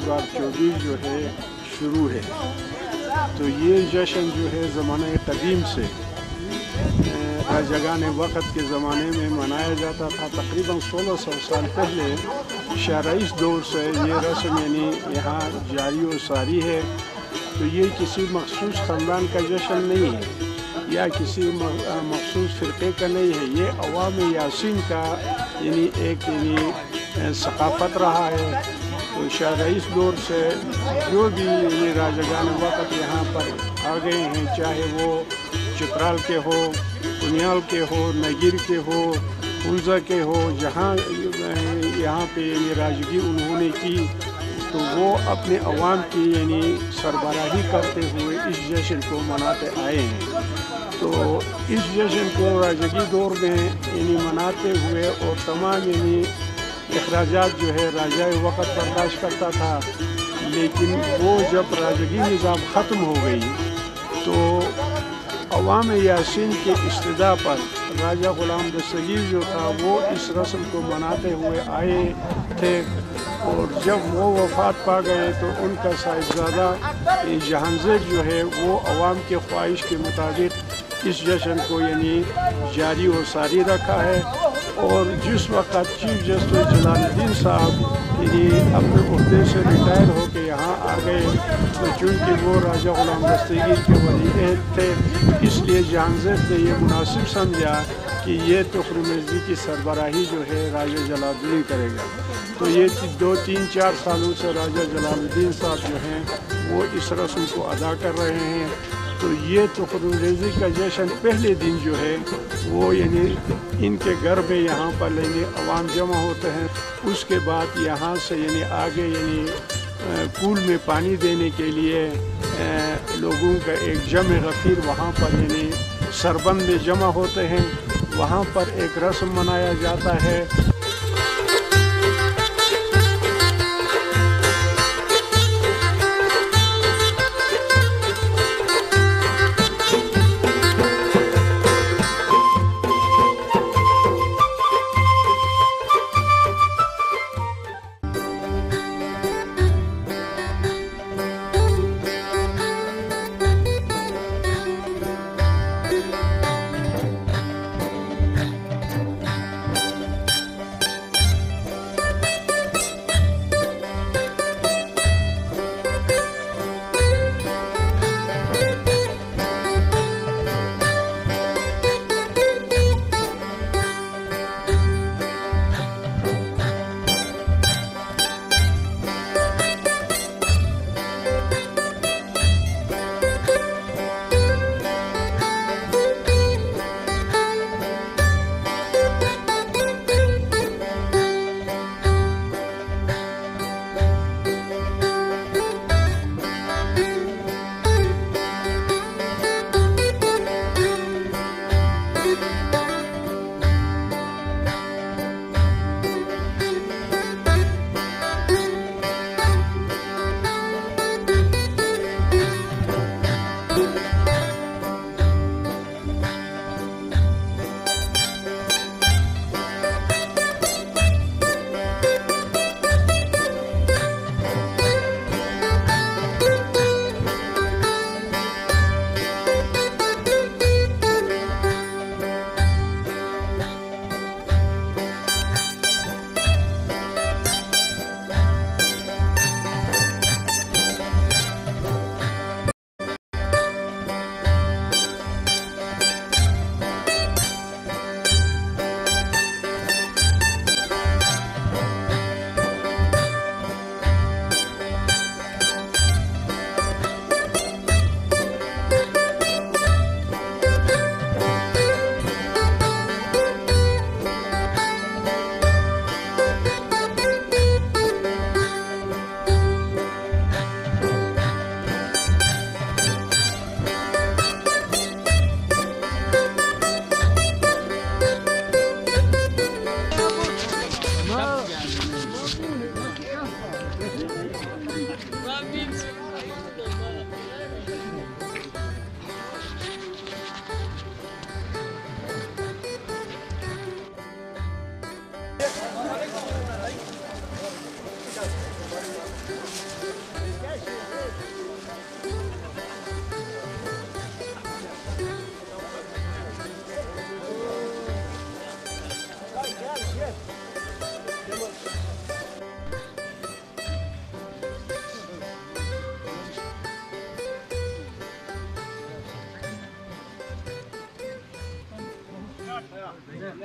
2024 जो है शुरू है। तो ये जश्न जो है ज़माने कदीम से राजागान वक़्त के ज़माने में मनाया जाता था। तकरीबन 1600 साल पहले शारईस दौर से ये रस्म यानी यहाँ जारी और सारी है। तो ये किसी मखसूस ख़ानदान का जश्न नहीं है या किसी मखसूस फ़िरक़े का नहीं है। ये अवाम यासीन का यानी एक सक़ाफ़त रहा है। तो शारईस दौर से जो भी ये राजागान वक़्त यहाँ पर आ गए हैं, चाहे वो चित्राल के हो, कुनियाल के हो, नगीर के हो, फ़ुलज़ा के हो, जहाँ यहाँ पे यानी राजगी उन्होंने की, तो वो अपने अवाम की यानी सरबराही करते हुए इस जश्न को मनाते आए हैं। तो इस जश्न को राजगी दौर में यानी मनाते हुए और तमाम यानी अखराजात जो है राजा वक़्त बर्दाश्त करता था। लेकिन वो जब राजगी निज़ाम ख़त्म हो गई तो अवाम यासीन के इस्तदा पर राजा ग़ुलाम दस्तगीर जो था वो इस रस्म को मनाते हुए आए थे। और जब वो वफ़ात पा गए तो उनका साहिबजादा 𝐏𝐻𝐬𝐳 जो है वो अवाम के ख्वाहिश के मुताबिक इस जश्न को यानी जारी और सारी रखा है। और जिस वक़्त चीफ जस्टिस जलालुद्दीन साहब यानी अपने उहदे से रिटायर होकर यहाँ आ गए, तो चूँकि वो राजा ग़ुलाम दस्तगीर के वली-ए-अहद थे, इसलिए 𝐏𝐻𝐬𝐳 ने ये मुनासिब समझा कि ये 𝐒𝐻𝐬𝐳 की सरबराही जो है राजा जलालुद्दीन करेगा। तो ये 2-3-4 सालों से राजा जलालुद्दीन साहब जो हैं वो इस रस्म को अदा कर रहे हैं। तो ये 𝐒𝐻𝐬𝐳 का जश्न पहले दिन जो है वो यानी इनके घर में यहाँ पर यानी अवाम जमा होते हैं। उसके बाद यहाँ से यानी आगे यानी कूल में पानी देने के लिए लोगों का एक जम गफ़ीर वहाँ पर यानी सरबंद में जमा होते हैं। वहाँ पर एक रस्म मनाया जाता है।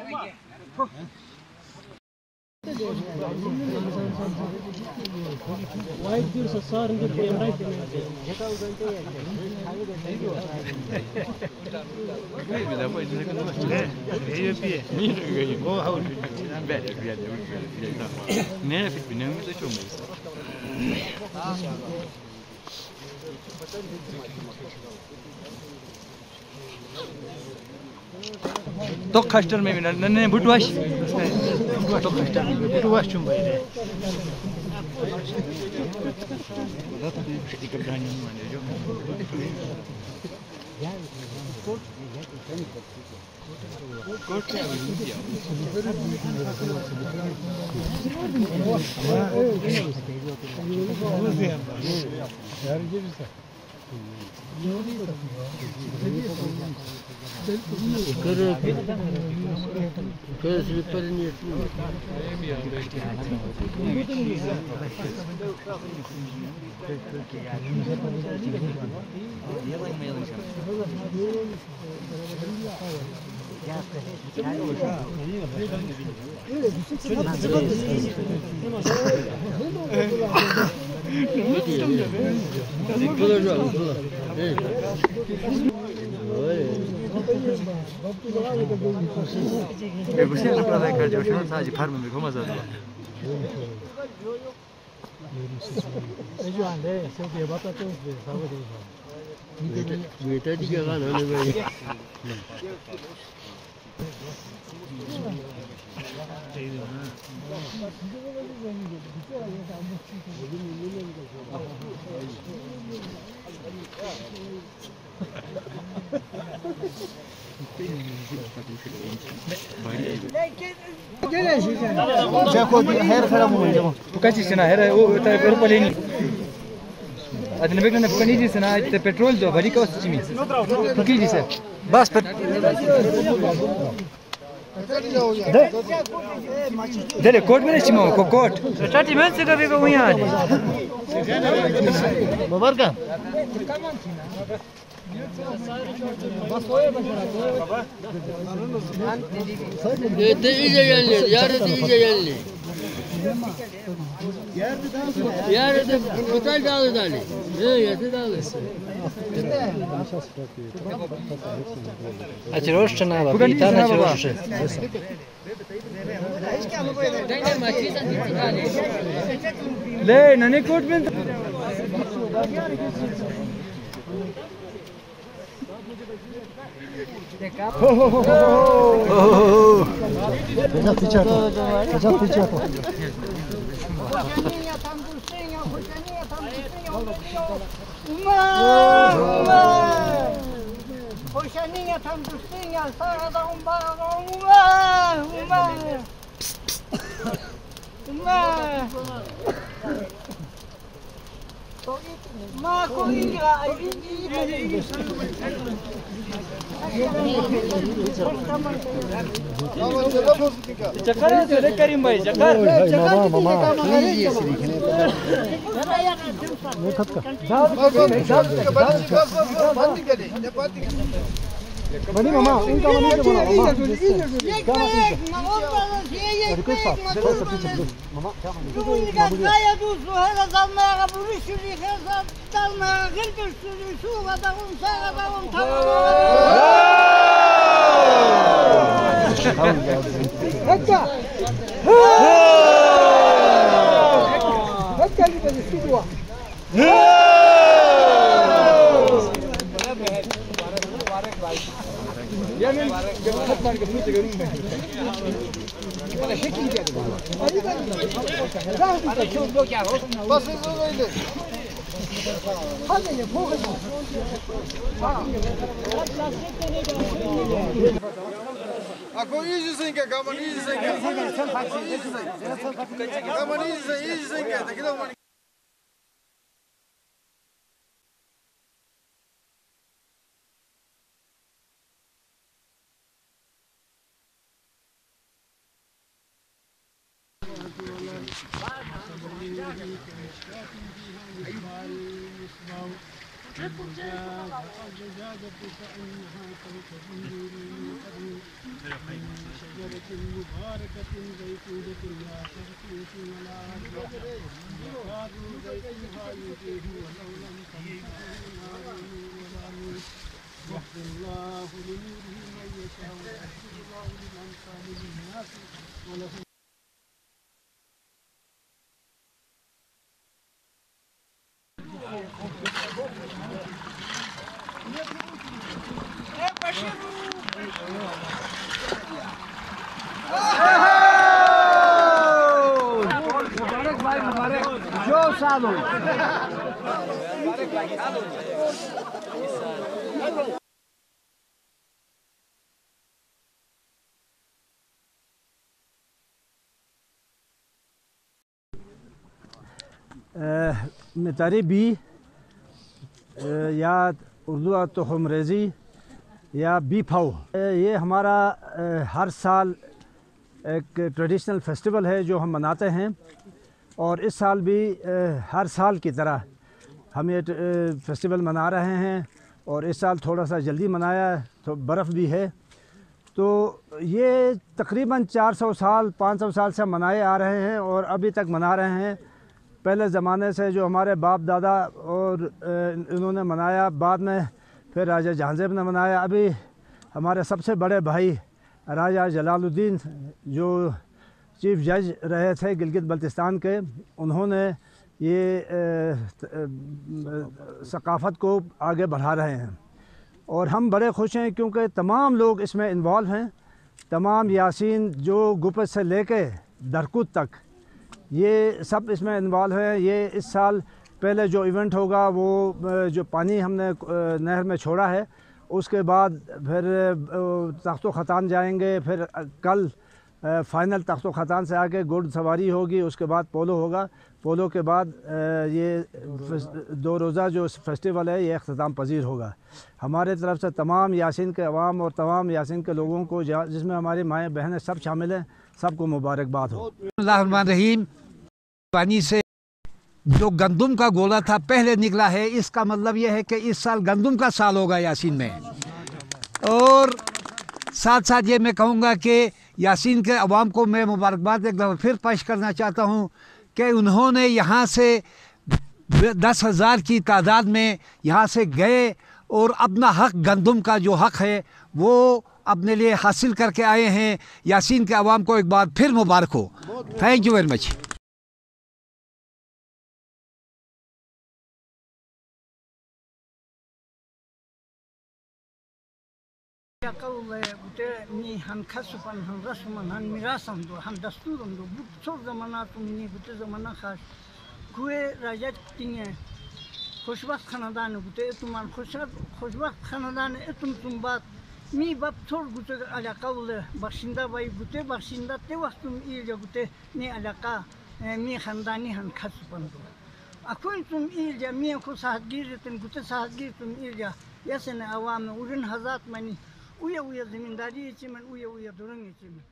तो खस्टर में नन्हे बुटवाश तो खस्टर में बुटवाश चुम भाई रे Você não para dar cardio, eu não sei de farm, como assim? Dele court में नहीं मो कोर्ट चाची मैं से कभी को यहाँ आने बाबर का ये इजे यानी यार ये इजे यानी यार ये पता डाल डाली ये डाले अच्छा रोस्ट ना बाबा इतना ना रोस्ट ले नने कोट में Poxaninha tam dustinha, sarada barão, Marco Ingra, Karim bhai, Mani mama, इनका मनी के बना ममा। Mama, क्या मनी? يعني حتى أنا قفلت قرون به ولا شكل كذا بس هذا يفوق Ako 𝐒𝐲𝐬 𝐒𝐲𝐬 मितारी बी या उर्दू तोहमरेज़ी या बी फाओ, ये हमारा हर साल एक ट्रेडिशनल फेस्टिवल है जो हम मनाते हैं। और इस साल भी हर साल की तरह हम ये फेस्टिवल मना रहे हैं। और इस साल थोड़ा सा जल्दी मनाया, तो बर्फ़ भी है। तो ये तकरीबन 400 साल 500 साल से मनाए आ रहे हैं और अभी तक मना रहे हैं। पहले ज़माने से जो हमारे बाप दादा और इन्होंने मनाया, बाद में फिर राजा जहांगीर ने मनाया। अभी हमारे सबसे बड़े भाई राजा जलाल उद्दीन जो चीफ जज रहे थे गिलगित बल्तिस्तान के, उन्होंने ये सकाफ़त को आगे बढ़ा रहे हैं। और हम बड़े खुश हैं क्योंकि तमाम लोग इसमें इन्वॉल्व हैं। तमाम यासीन जो गुपत से लेके दरकुत तक, ये सब इसमें इन्वॉल्व हैं। ये इस साल पहले जो इवेंट होगा वो जो पानी हमने नहर में छोड़ा है, उसके बाद फिर तख्तो ख़तान जाएंगे। फिर कल फ़ाइनल तख्तो ख़तान से आके घुड़ सवारी होगी, उसके बाद पोलो होगा। पोलो के बाद ये 2 रोज़ा जो फेस्टिवल है ये अख्ताम पजीर होगा। हमारे तरफ से तमाम यासीन के अवाम और तमाम यासीन के लोगों को, जिसमें हमारी माएँ बहनें सब शामिल हैं, सबको मुबारकबाद हो। रहीम। पानी से जो गंदुम का गोला था पहले निकला है, इसका मतलब यह है कि इस साल गंदुम का साल होगा यासीन में। और साथ साथ ये मैं कहूँगा कि यासीन के अवाम को मैं मुबारकबाद एक दफ़ा फिर पेश करना चाहता हूँ कि उन्होंने यहाँ से 10,000 की तादाद में यहाँ से गए और अपना हक़, गंदुम का जो हक़ है वो अपने लिए हासिल करके आए हैं। यासीन के अवाम को एक बार फिर मुबारक हो। थैंक यू वेरी मच। मी han khasupan han rasman han mirasam do han dasturum do çok zamana tumni bute zamana khash kuye raja tinge خوشبخت خاندان بوده اتومان خوشبخت خاندان اتوم تنبات می باب طور بوده علاقه وله بخشنده وای بوده بخشنده ته وقتم ایلیا بوده نه علاقه می خاندانی هن خسپن دو اكون تم ایلیا می کو ساعتگیرتن بوده ساعتگیرتم ایلیا یاسن عوام اورن حضرت منی uya زمینداری چی من uya درنگ چی من